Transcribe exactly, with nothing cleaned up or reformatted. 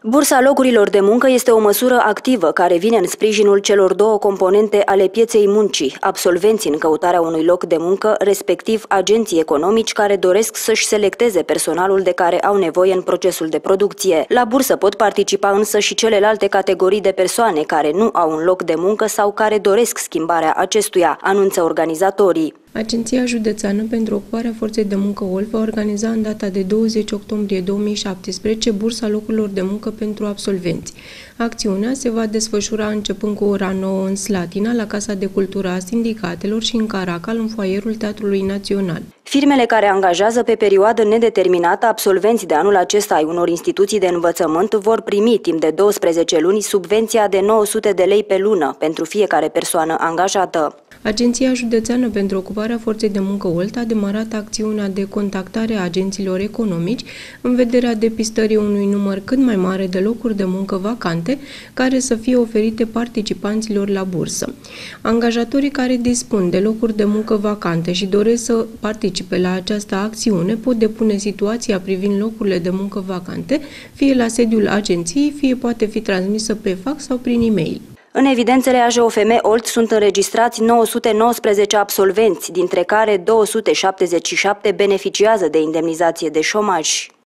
Bursa locurilor de muncă este o măsură activă care vine în sprijinul celor două componente ale pieței muncii, absolvenții în căutarea unui loc de muncă, respectiv agenții economici care doresc să-și selecteze personalul de care au nevoie în procesul de producție. La bursă pot participa însă și celelalte categorii de persoane care nu au un loc de muncă sau care doresc schimbarea acestuia, anunță organizatorii. Agenția Județeană pentru Ocuparea Forței de Muncă O L va organiza în data de douăzeci octombrie două mii șaptesprezece Bursa locurilor de muncă pentru absolvenți. Acțiunea se va desfășura începând cu ora nouă în Slatina, la Casa de Cultură a Sindicatelor și în Caracal, în foaierul Teatrului Național. Firmele care angajează pe perioadă nedeterminată absolvenți de anul acesta ai unor instituții de învățământ vor primi timp de douăsprezece luni subvenția de nouă sute de lei pe lună pentru fiecare persoană angajată. Agenția Județeană pentru Ocuparea Forței de Muncă O L T a demarat acțiunea de contactare a agenților economici în vederea depistării unui număr cât mai mare de locuri de muncă vacante care să fie oferite participanților la bursă. Angajatorii care dispun de locuri de muncă vacante și doresc să participe la această acțiune pot depune situația privind locurile de muncă vacante, fie la sediul agenției, fie poate fi transmisă pe fax sau prin e-mail. În evidențele A J O F M O L T sunt înregistrați nouă sute nouăsprezece absolvenți, dintre care două sute șaptezeci și șapte beneficiază de indemnizație de șomaj.